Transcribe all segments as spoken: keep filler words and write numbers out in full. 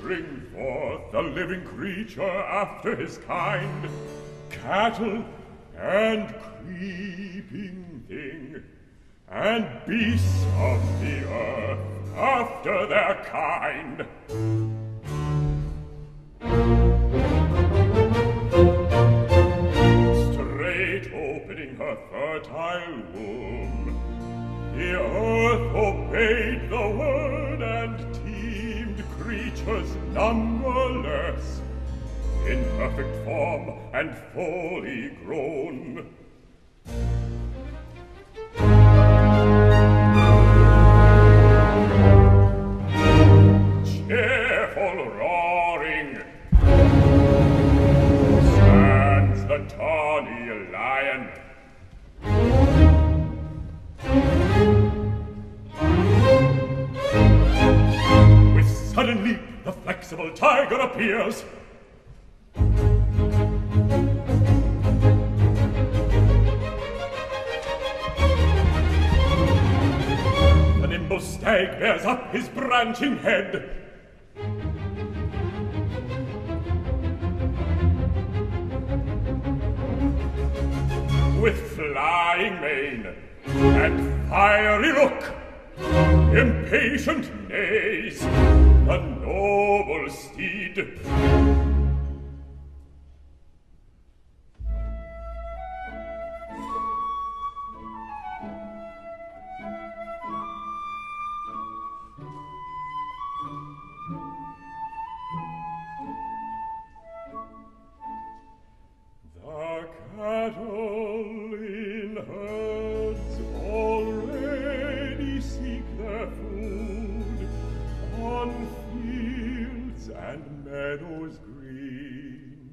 bring forth the living creature after his kind, cattle and creeping thing, and beasts of the earth after their kind. Straight opening her fertile womb, the earth obeyed the word and teemed creatures numberless, in perfect form and fully grown. Cheerful roaring stands the tawny lion. With sudden leap, the flexible tiger appears. The nimble stag bears up his branching head. With flying mane and fiery look, impatient neighs the noble steed. The cattle in herds already seek their food on fields and meadows green.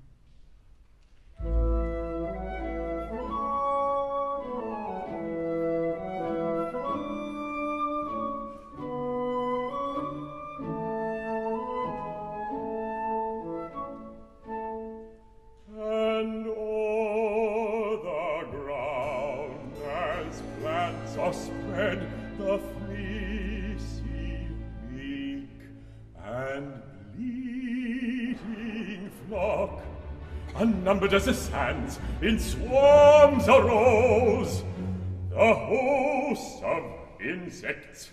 And o'er the ground as plants are spread, the fleecy, weak, and bleating flock, unnumbered as the sands, in swarms arose, the hosts of insects.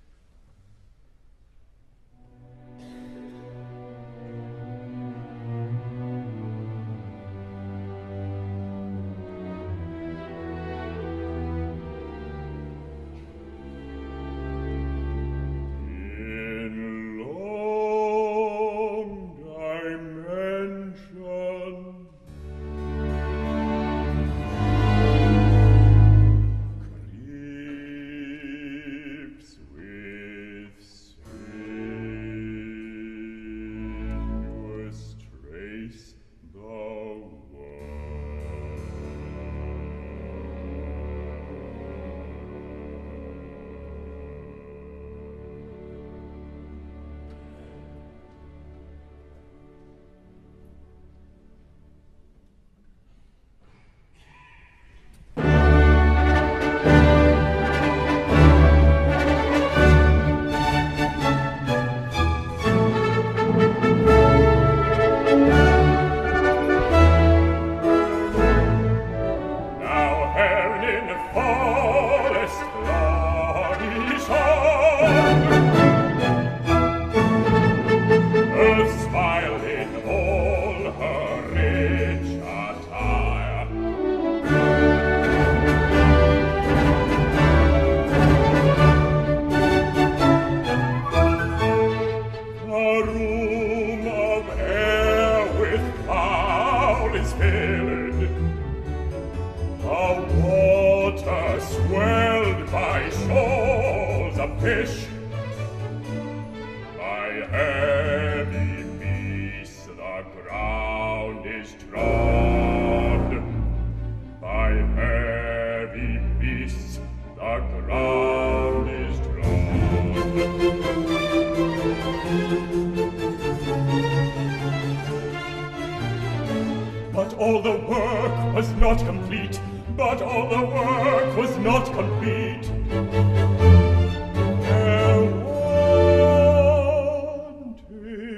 But all the work was not complete. But all the work was not complete. There wanted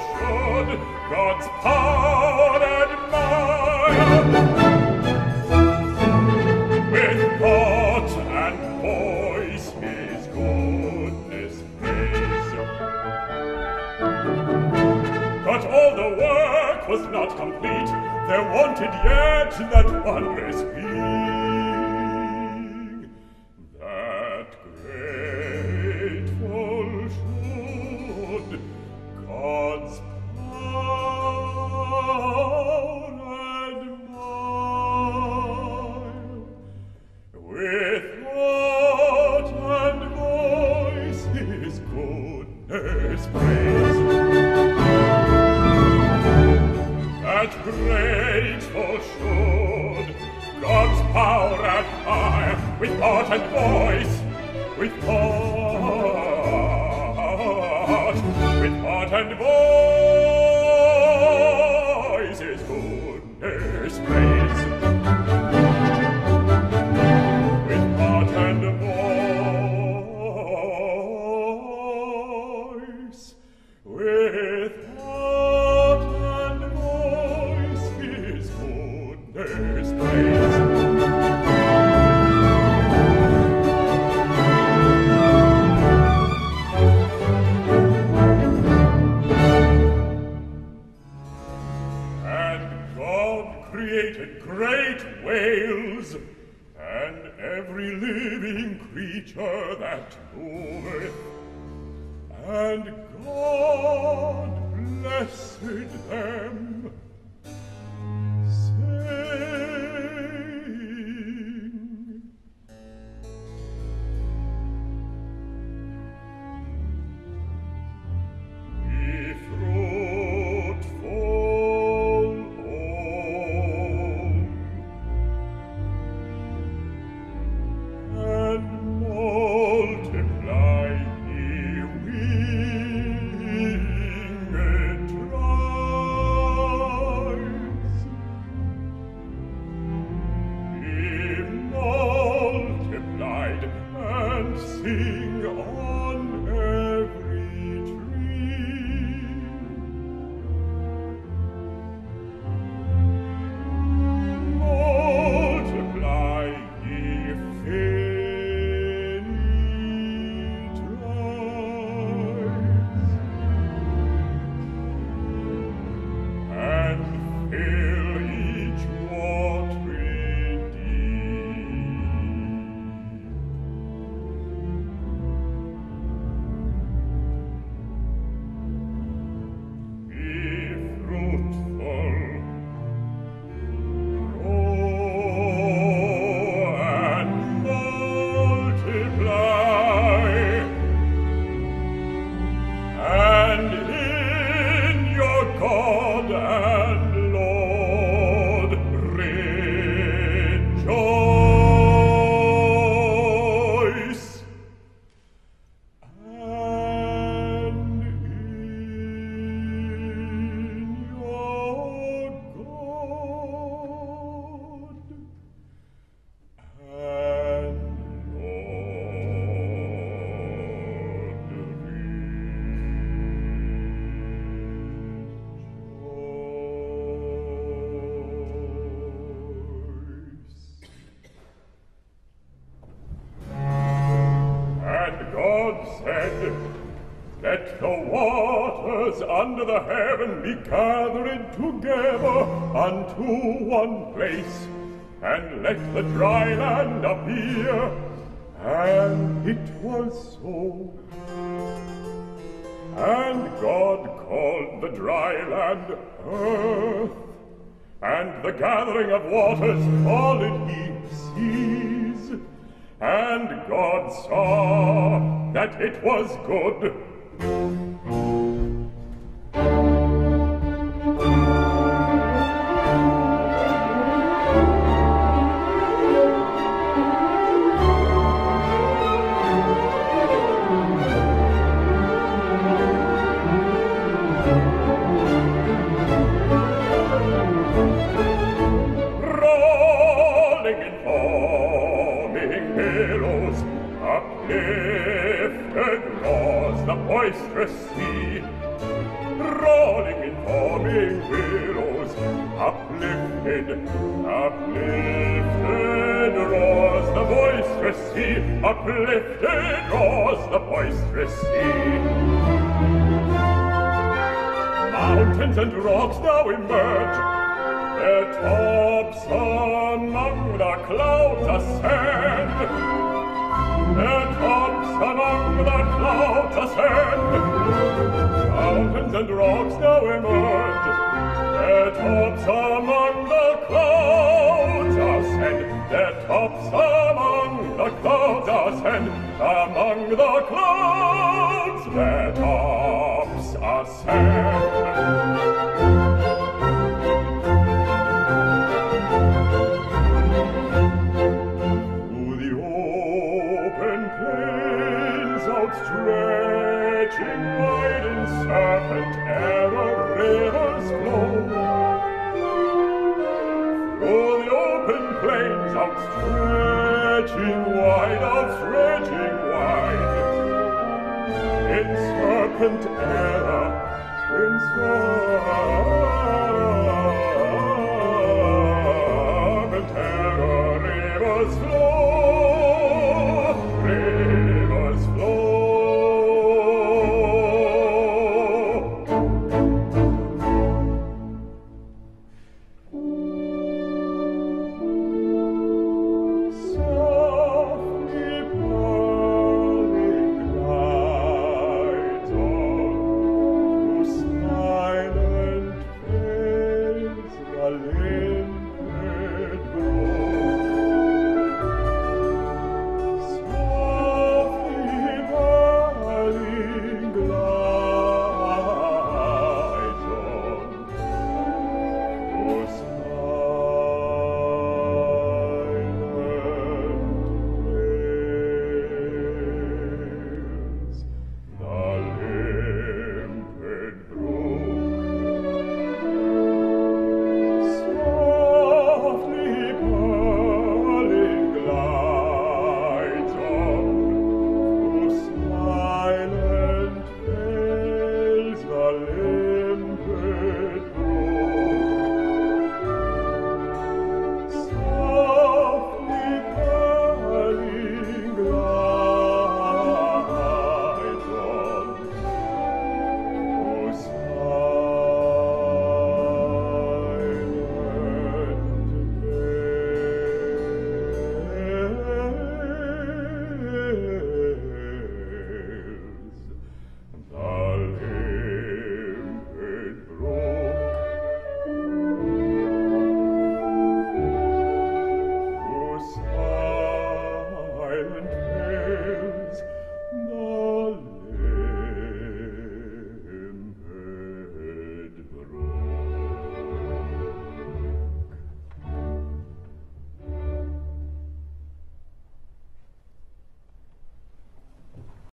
should God's power admire. With thought and voice his goodness praise. But all the work was not complete, there wanted yet that wondrous being. God's power admire, with thought and voice his goodness praise. That grateful should God's power admire, with thought and voice, with thought with heart and voice his goodness praise. With heart and voice, with heart and voice his goodness praise. Great whales, and every living creature that moveth, and God blessed them, saying, Be fruitful, sing on every tree. Multiply, ye finny tribes, and fill each watering said, let the waters under the heaven be gathered together unto one place, and let the dry land appear. And it was so. And God called the dry land earth, and the gathering of waters called he seas. And God saw that it was good. Uplifted was the boisterous sea, rolling storming billows, uplifted, uplifted roars the boisterous sea, uplifted roars the boisterous sea. Mountains and rocks now emerge, their tops among the clouds ascend. Their tops among the clouds ascend. Mountains and rocks now emerge, their tops among the clouds ascend. Their tops among the clouds ascend. Among the clouds their tops ascend. Stretching wide in serpent error rivers flow. Through the open plains outstretching wide, outstretching wide. In serpent error, in serpent